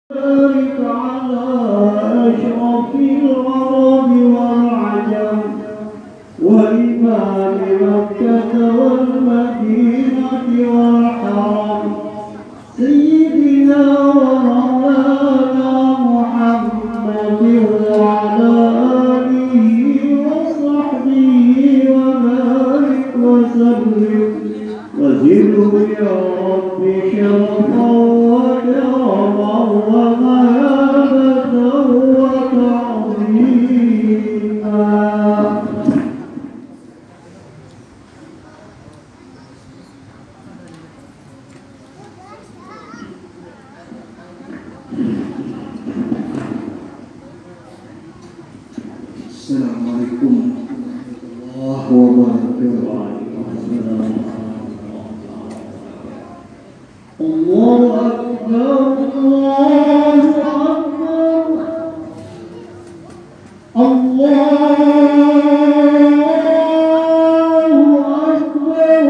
بارك على أشرف العرب والعجم وإمام مكة والمدينة والحرم سيدنا ومولانا محمد وعلى آله وصحبه وبارك وسلم وزده يا رب شرفا وكرما ومهابة وتعظيما. Assalamualaikum warahmatullahi wabarakatuh. Allahu Akbar, Allahu Akbar, Allahu Akbar,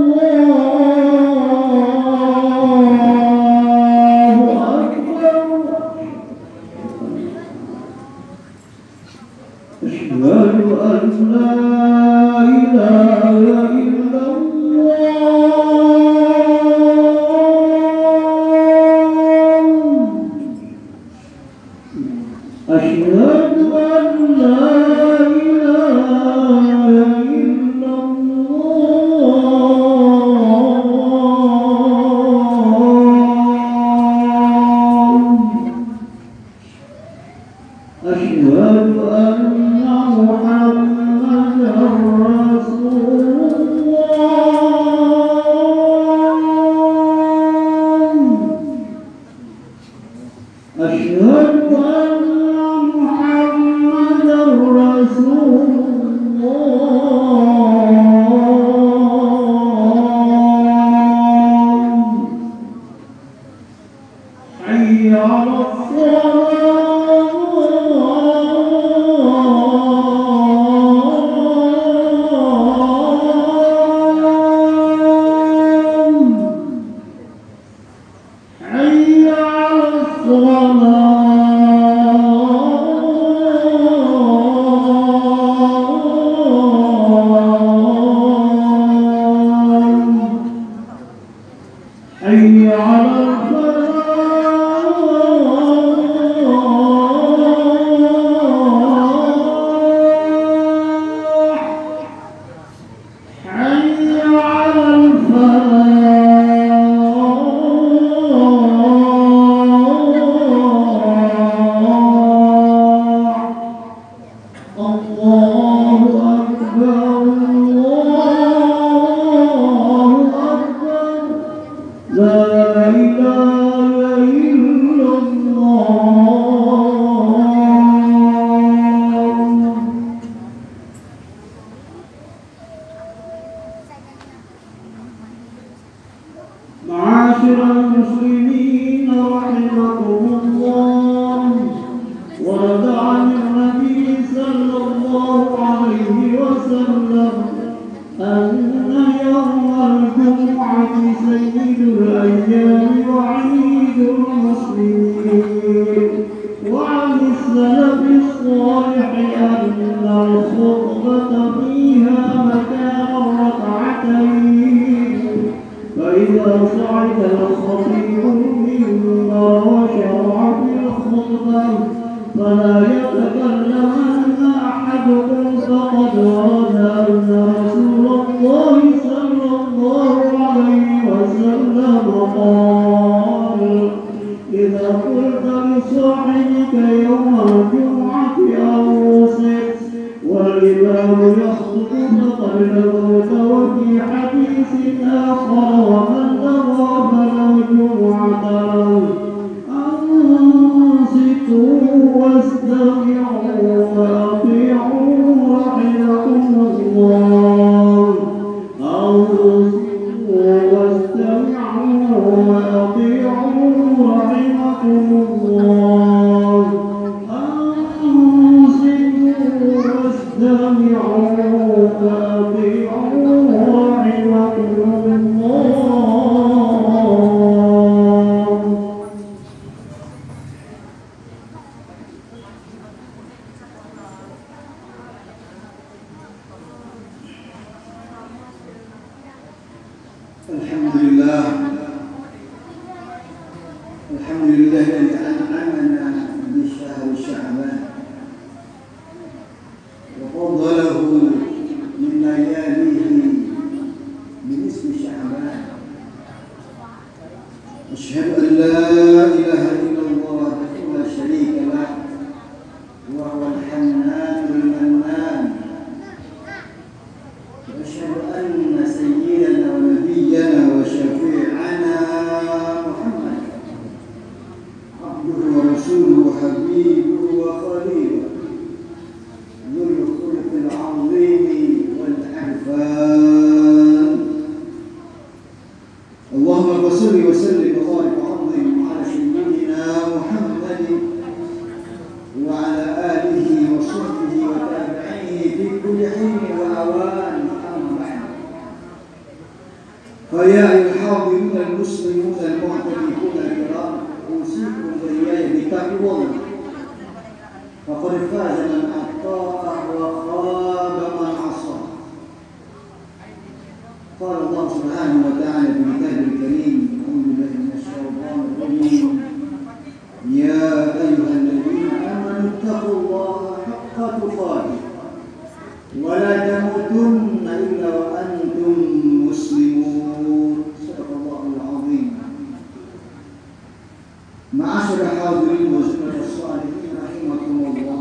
Allahu Akbar. Asyhadu an la ilaha illallah. Asyhadu an la ilaha illallah. Asyhadu anna Muhammadan Rasulullah. Asyhadu anna Muhammadan Rasulullah. Hayya 'alas حي على الفلاح حي على الفلاح. الله أكبر، الله أكبر، لا إله إلا الله. معاشر المسلمين رحمكم الله، ورد عن النبي صلى الله عليه وسلم أن يوم الجمعة سيد الأيام وعيد المسلمين. وعن السلف الصالح أن الخطبة فيها مكان الركعتين، فإذا صعد الخطيب المنبر وشرع في الخطبة فلا يتكلمن أحدكم فقد ورد أن رسول الله صلى الله عليه وسلم قال: إذا قلت لصاحبك يوم الجمعة أنصت والإمام يخطب فقد لغوت. وفي حديث آخر: ومن لغى فلا جمعة له. أنصتوا واستمعوا وأطيعوا رحمكم الله. أنصتوا واستمعوا وأطيعوا رحمكم الله. أنصتوا واستمعوا وأطيعوا رحمكم الله. Alhamdulillah alladzi an'amana bi syahri Sya'ban wa faddalahu min layalihi bi nisfi Sya'ban. Asyhadu an la ilaha illallah wa la syarika lah wa huwal hannanul mannan. وأشهد أن سيدنا ونبينا وشفيعنا محمد عبده ورسوله وحبيبه وخليله ذو الخلق العظيم والعرفان. اللهم صل وسلم وبارك وعظم على سيدنا محمد وعلى آله وصحبه وتابعيه في كل حين وأوان. فيا أيها الحاضرون المسلمون المعتكفون الكرام أوصيكم وإياي بتقوى الله فقد فاز من أطاع وخاب من عصى. قال الله سبحانه وتعالى في كتابه الكريم أعوذ بالله من الشيطان الرجيم يا أيها الذين آمنوا اتقوا الله حق تقاته ولا تموتن إلا وأنتم مسلمون. صدق الله العظيم. معاشر الحاضرين وزملاء الصالحين rahimakumullah.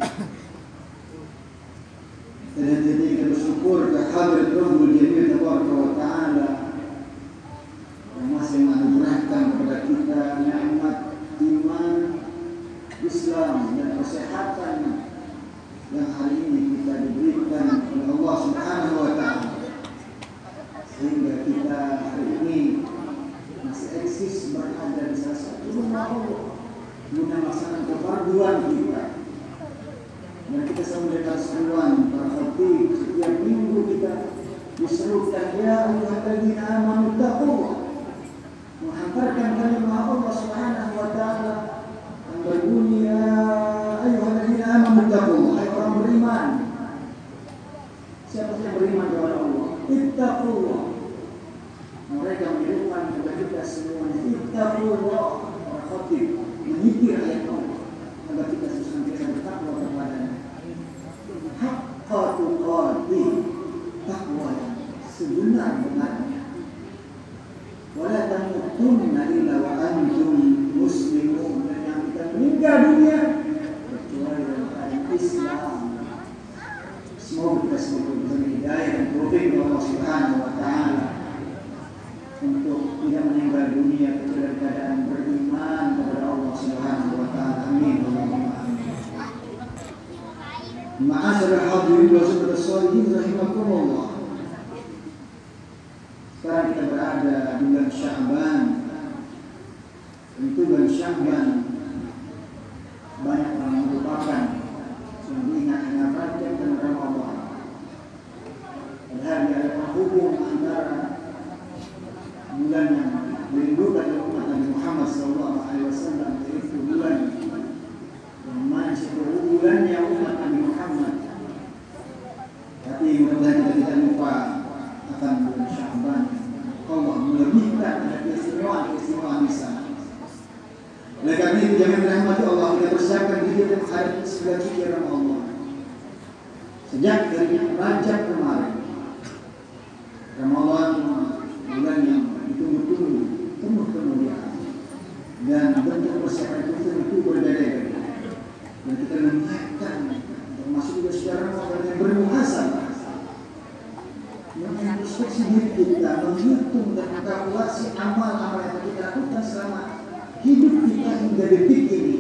Dan kita bersyukur kehadirat Rabbul Jalil Tabaraka wa Ta'ala yang masih menganugerahkan kepada kita nikmat iman, Islam dan kesehatan yang hari ini kita diberikan oleh Allah Subhanahu wa Ta'ala, sehingga kita hari ini masih eksis berada di salah satu rumah Allah guna melaksanakan kefarduan kita. Dan kita selalu mendengar seruan para khatib setiap minggu kita diserukan ya ayyuhalladzina amanu taqullah, menghantarkan kalimat Allah Subhanahu wa Ta'ala yang berbunyi ya ayyuhalladzina amanu taqullah, hai orang beriman. Siapa yang beriman kepada Allah? Ittaqullah. Mereka menyerukan kepada kita semuanya ittaqullah. Para khatib menyitir ayat Allah agar kita senantiasa bertakwa kepadanya. Haqqa tuqatih, takwa yang sebenar-benarnya. Wala tamutunna illa wa antum muslimun. Dan yang kita meninggal dunia kecuali dalam keadaan Islam. Semoga kita semua diberi hidayah dan taufik dari Allah Subhanahu wa Ta'ala untuk tidak meninggal dunia kecuali dalam keadaan beriman kepada Allah Subhanahu wa Ta'ala. Amin. Ma'asyiral hadirin wa sahabat sholihin rahimakumullah. Sekarang kita berada di bulan Sya'ban. Tentu bulan Sya'ban banyak orang merupakan yang diingat dengan Rajab dan Ramadan. Padahal ada penghubung antara bulan yang dirindukan oleh umat Nabi Muhammad SAW, yaitu bulan yang mana seluruh bulannya umat Nabi Muhammad. Tapi mudah-mudahan kita tidak lupa akan bulan Sya'ban. Allah melebihkan ada keistimewaan di sana. Oleh karena itu jangan dirahmati Allah, kita persiapkan diri untuk menghadapi segala suci Ramadan. Sejak dari Rajab kemarin, Ramadan bulan yang ditunggu-tunggu, penuh kemuliaan dan bentuk persiapan itu berbeda-beda. Dan kita melihatkan termasuk juga sejarah Ramadan yang bermuhasabah, mengintrospeksi diri kita, menghitung dan mengkalkulasi amal-amal yang kita lakukan selama hidup kita hingga detik ini.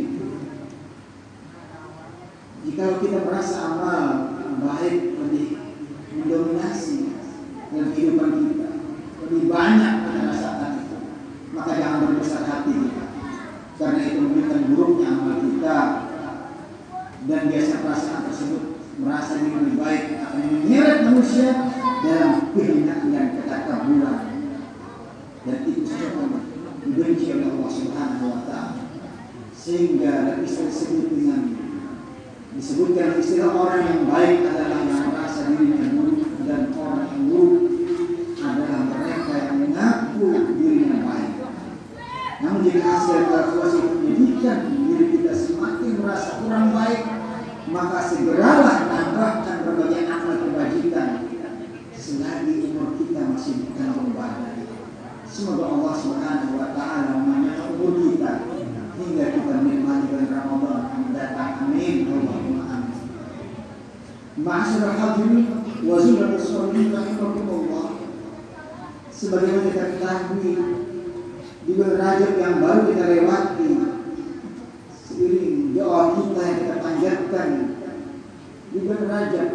Jika kita merasa amal baik lebih mendominasi dalam kehidupan kita, lebih banyak pada saat itu, maka jangan berbesar hati kita, karena itu menunjukkan buruknya amal kita. Dan biasa perasaan tersebut merasa diri lebih baik akan menyeret manusia dalam kehinaan dan ketakaburan. Dan itu semua dibenci oleh Allah Subhanahu wa Ta'ala. Sehingga istilah disebutkan istilah orang yang baik adalah yang merasa dirinya buruk, dan orang yang buruk adalah mereka yang menjadi hasil evaluasi pendidikan diri kita semakin merasa kurang baik, maka segeralah menambahkan berbagai amal kebajikan selagi umur kita masih dikandung badan. Semoga Allah Subhanahu wa taala memanjangkan umur kita hingga kita menikmati bulan Ramadan yang mendatang. Amin. Allahumma amin. Ma'asyiral hadirin wa zumatul sholihin rahimakumullah. Sebagaimana kita ketahui, di bulan Rajab yang baru kita lewati, seiring doa kita yang kita panjatkan di bulan Rajab,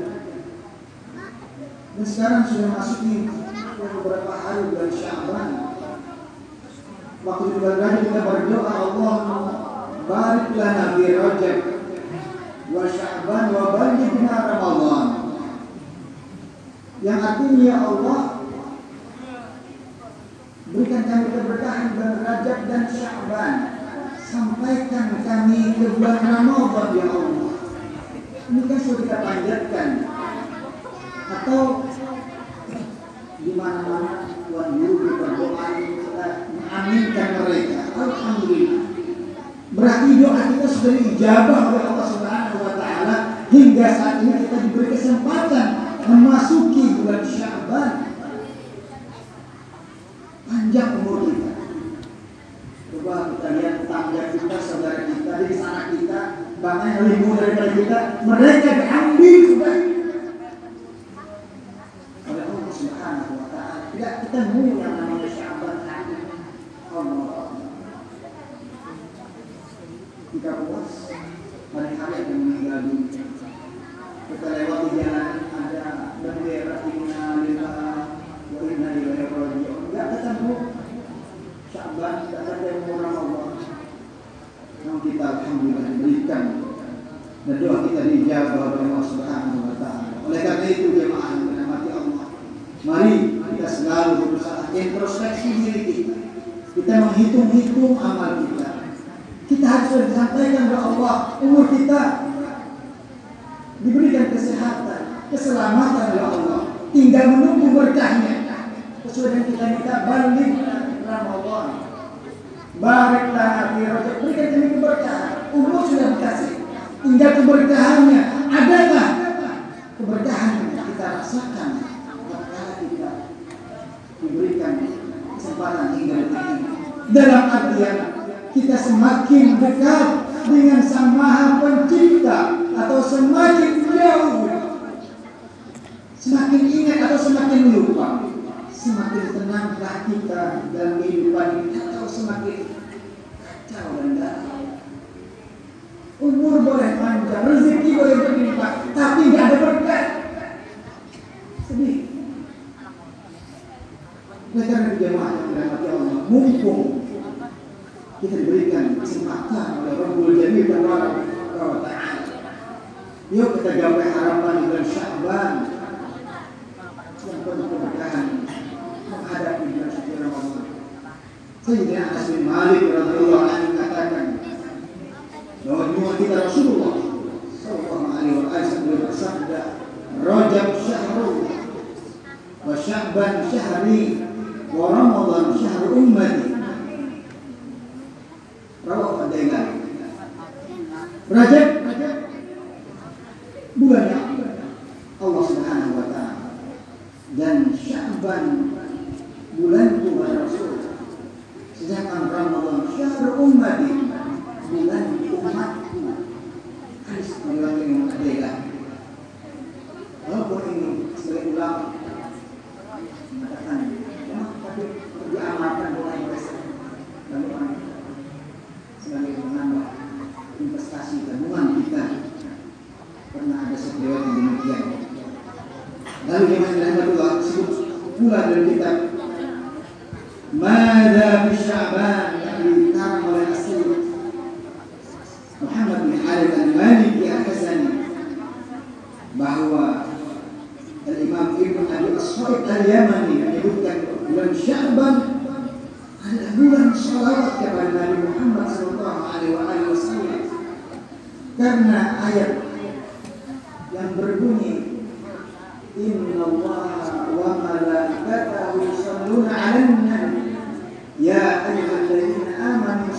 dan sekarang sudah masuki beberapa hari bulan Sya'ban. Waktu di bulan Rajab kita berdoa, Allahumma barik lana fi Rajab wa Sya'ban wa ballighna Ramadan. Yang artinya, ya Allah, berikan kami keberkahan bulan Rajab dan Sya'ban, sampaikan kami ke bulan Ramadan, ya Allah. Ini kan sudah kita panjatkan. Atau di mana-mana Tuhan Guru berdoa, kita mengaminkan mereka. Alhamdulillah. Berarti doa kita sudah diijabah oleh Allah Subhanahu wa taala hingga saat ini kita diberi kesempatan memasuki bulan Sya'ban. Panjang umur kita. Coba kita lihat tetangga kita, saudara kita, di sana kita, bahkan yang lebih muda daripada kita, mereka diambil sudah oleh Allah Subhanahu wa taala. Tidak ketemu yang namanya Sya'ban hari. Allah. Kita puas hari-hari yang meninggal dunia. Kita lewati jalan ada bendera inna lillahi wa inna ilaihi raji'un. Tidak ketemu Sya'ban, tidak ketemu Ramadan. Namun kita alhamdulillah diberikan dan doa kita dijawab oleh Allah Subhanahu wa taala. Oleh karena itu jemaah yang dirahmati Allah, mari kita selalu berusaha introspeksi diri kita. Kita menghitung-hitung amal kita. Kita harus disampaikan kepada Allah, umur kita diberikan kesehatan, keselamatan oleh Allah. Tinggal menunggu berkahnya. Sesuai dengan kita minta, balik Ramadan, baraklah fi Rajab, berikan kami keberkahan. Umur sudah dikasih, tinggal keberkahannya. Adakah keberkahan yang kita rasakan ketika kita diberikan kesempatan hingga detik ini? Dalam artian kita semakin dekat dengan Sang Maha Pencipta atau semakin jauh, semakin ingat atau semakin lupa? Semakin tenangkah kita dalam kehidupan ini atau semakin kacau dan galau? Umur boleh panjang, rezeki boleh berlimpah, tapi nggak ada berkah. Sedih. Oleh karena itu jemaah yang dirahmati Allah, mumpung kita diberikan kesempatan oleh Rabbul Jalil wa Ta'ala, yuk kita gapai harapan di bulan Sya'ban yang penuh keberkahan menghadapi bulan suci Ramadan. Sayyidina Anas bin Malik radhiyallahu anhu katakan bahwa dua kita Rasulullah sallallahu alaihi wasallam bersabda, Rajab syahrul wa Sya'ban syahri wa Ramadan syahr ummati. Rawah Ad-Dailami. Rajab bulannya Allah Subhanahu wa taala, dan Sya'ban bulan Tuhan Rasul. Sedangkan Ramadan syahr ummati, bulan umatku. Hadis riwayat Imam Ad-Dailami. Walaupun ini sebagai ulama mengatakan, tapi diamalkan oleh mereka bagaimana sebagai menambah investasi tabungan kita. Pernah ada sebuah yang demikian. Lalu yang Alhamdulillah disebut pula dalam kitab Mada fi Sya'ban yang dikarang oleh Asy-Syaikh Muhammad bin Harith al-Maliki al-Hasani, bahwa Al-Imam Ibn Abi As-Sa'id al-Yamani menyebutkan bulan Sya'ban adalah bulan salawat kepada Nabi Muhammad sallallahu alaihi wasallam, karena ayat yang berbunyi Innallaha wa malaikatahu yusholluna 'alan nabi ya ayyuhalladzina amanu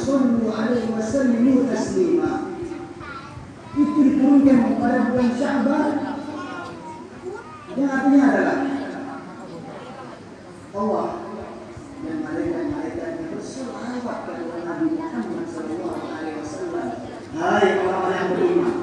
menurunkan pada bulan Sya'ban, yang artinya adalah Allah dan malaikat-malaikatnya berselawat kepada Nabi Muhammad SAW. Hai orang-orang yang beriman,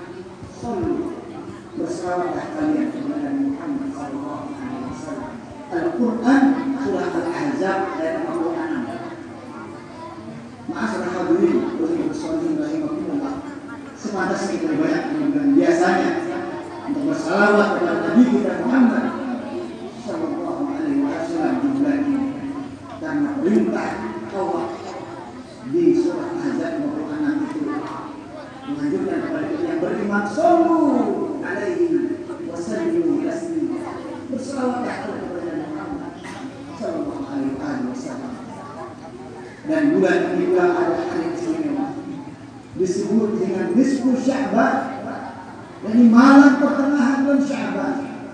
berselawatlah kalian kepada Nabi Muhammad SAW. Al-Quran surah Al-Ahzab ayat 46. Ma'asyiral hadirin rahimakumullah, sepantasnya kita banyak dan biasanya untuk bersalawat kepada Nabi kita Muhammad sallallahu alaihi wasallam di bulan ini, karena perintah Allah di surah Ahzab 46 itu menganjurkan kepada kita yang beriman, sallu alaihi wasallimu taslima, bersalawatlah kepada Nabi Muhammad sallallahu alaihi wasallam. Dan bulan ini pula ada hari istimewa disebut dengan nisfu Sya'ban, yakni malam pertengahan bulan Sya'ban.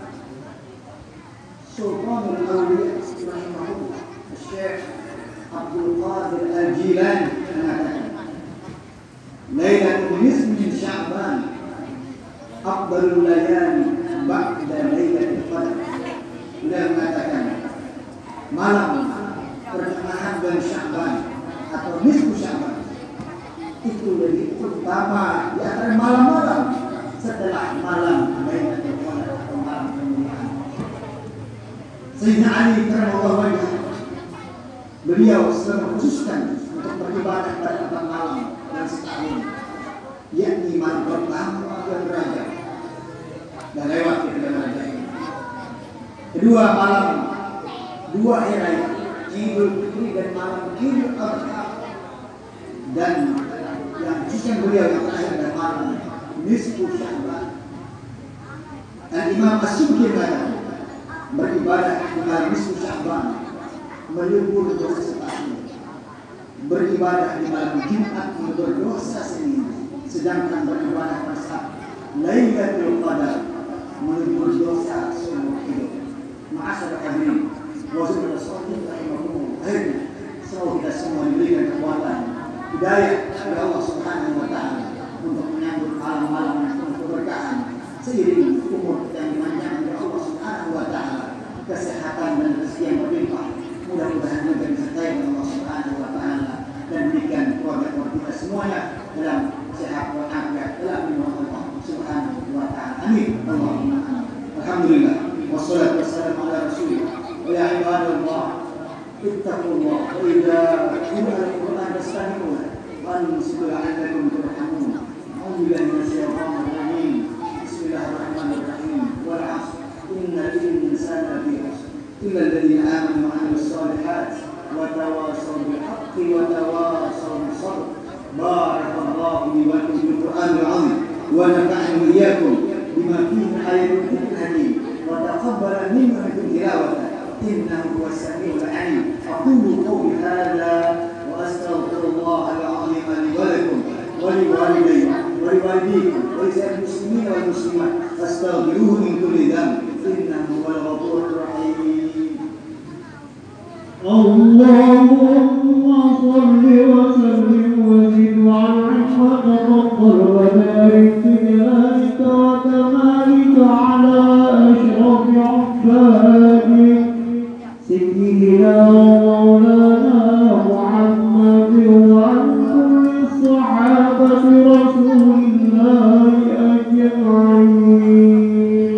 Sultanul Awliya rahimahullah Syekh Abdul Qadir Al-Jilani mengatakan, Lailatul nisfi min Sya'ban afdalul layali ba'da lailatul qadar. Beliau mengatakan malam pertengahan bulan Sya'ban atau nisfu Sya'ban itu lebih utama di antara malam-malam setelah malam Lailatul Qadar atau malam kemuliaan. Sayyidina Ali radhiyallahu anhu, beliau selalu mengkhususkan untuk beribadah pada 4 malam dan setahun, yakni malam pertama dan Rajab, dan lewat kita dan Rajab. Kedua malam, 2 hari raya, Idul Fitri dan malam Idul Adha, dan yang khususnya beliau yang terakhir dan malam nisfu Sya'ban. Imam As-Subki mengatakan beribadah di malam nisfu Sya'ban melebur dosa setahun, beribadah di malam Jumat melebur dosa seminggu, sedangkan beribadah pada saat Lailatul Qadar melebur dosa seumur hidup. Ma'asyiral hadirin wazirul sholihin rahimahumullah, akhirnya semoga kita semua diberikan kekuatan hidayah oleh Allah Subhanahu wa taala untuk menyambut malam-malam yang penuh keberkahan, seiring umur kita yang dipanjangkan oleh Allah Subhanahu wa taala, kesehatan dan rezeki yang berlimpah. Mudah-mudahan juga disertai oleh Allah Subhanahu wa taala dan berikan keluarga-keluarga kita semuanya dalam sehat walafiat dalam lindungan Allah Subhanahu wa taala. Amin. Allahumma amin. Alhamdulillah wassalatu wassalamu ala Rasulillah. Ya ibadallah, ittaqullah wa idza quri'a al-Qur'an fastami'u وأنصتوا لعلكم ترحمون. أعوذ بالله من الشيطان الرجيم. بسم الله الرحمن الرحيم. والعصر إن الإنسان لفي خسر إلا الذين آمنوا وعملوا الصالحات وتواصوا بالحق وتواصوا بالصبر. بارك الله لي ولكم بالقرآن العظيم ونفعني وإياكم بما فيه من آيات الحكيم وتقبل منا تلاوته إنه هو السميع العليم. أقول قولي هذا وأستغفر الله العظيم لي ولكم ولوالدي ولوالديكم ولسائر المسلمين والمسلمات فاستغفروه من كل ذنب إنه هو الغفور الرحيم. اللهم صل وسلم وزد وانعم وتفضل وبارك في جلالك وكمالك على أشرف عبادك سيدنا ومولانا محمد وعن كل الصحابة رسول الله أجمعين.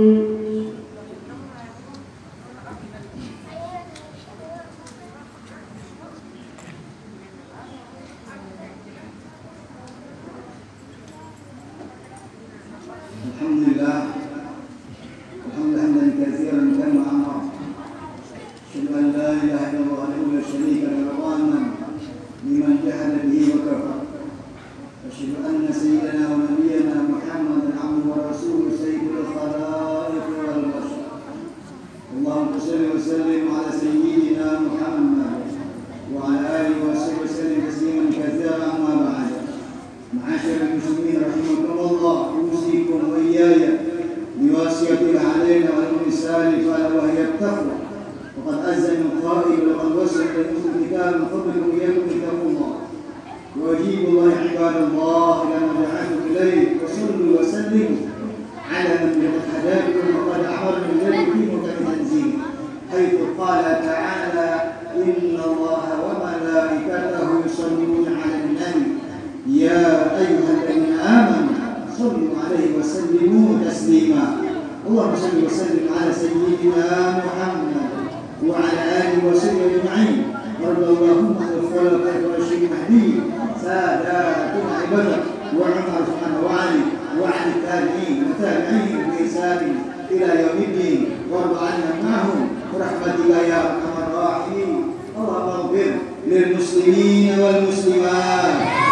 Alhamdulillah, hamdan katsiran kama amara. Asyhadu an la ilaha illallah wahdahu la syarika lahu wa liman jahada bihi wa kafara. Asyhadu anna sayyidana wa nabiyyana Muhammadan abduhu wa rasuluhu sayyidul khalaiq wal bashar. Allahumma shalli wa sallim ala sayyidina Muhammad wa ala alihi wa sahbihi wa sallim tasliman katsiran amma ba'd. Ma'asyiral muslimin rahimakumullah, usikum wa iyaya biwasiyatil alaina wal insani fala wa hiya taqwa. وقد أذن القائل وقد وصل إلى الكتاب من قبلكم إياكم اتقوا الله وأجيبوا الله عباد الله إلى ما دعاكم إليه وصلوا وسلموا وسلموا على من هداكم وقد أمرنا بذلك في محكم تنزيله حيث قال تعالى إن الله وملائكته يصلون على النبي يا أيها الذين آمنوا صلوا عليه وسلموا تسليما اللهم صل وسلم على سيدنا محمد وعلى آله وصحبه أجمعين وارض اللهم عن الخلفاء الراشدين المهديين ساداتنا عبادك وعمر سبحانه وعلي وعن التابعين وتابعين بإحسان إلى يوم الدين وارض عنا معهم برحمتك يا أرحم الراحمين اللهم اغفر للمسلمين والمسلمات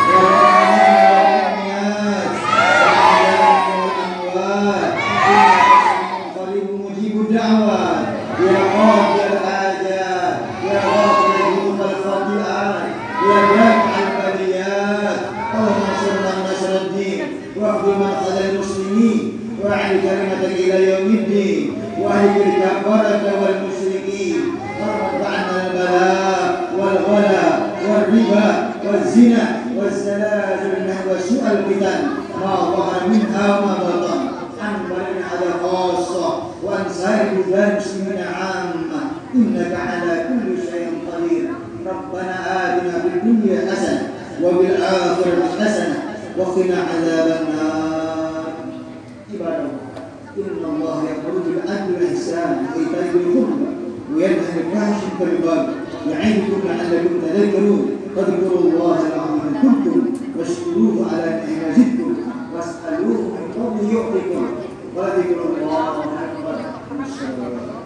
والمؤمنات والأموات إنك قريب مجيب الدعوات يا قاضي الحاجات يا غافر الذنوب الخاطئات يا دافع البليات اللهم انصرنا نصر الدين واخذ من خذل المسلمين واعل كلمتك الى يوم الدين واهلك الكفره والمشركين وارفع عنا البلاء والغلا والربا والزنا والزلازل وسوء الفتن ما ظهر منها وما بطن عن بلدنا على خاصه وعن سائر بلدان المسلمين عامه انك على كل شيء قدير ربنا آتنا في الدنيا حسنه وبالآخرة حسنه وقنا عذاب النار عباد الله إن الله يأمر بالعدل والإحسان وإيتاء ذي القربى وينهى عن الفحش والبغي يعظكم لعلكم تذكرون فاذكروا الله العظيم إن كنتم واشكروه على نعم زدكم واسألوه من فضله يعطيكم وذكر الله أكبر.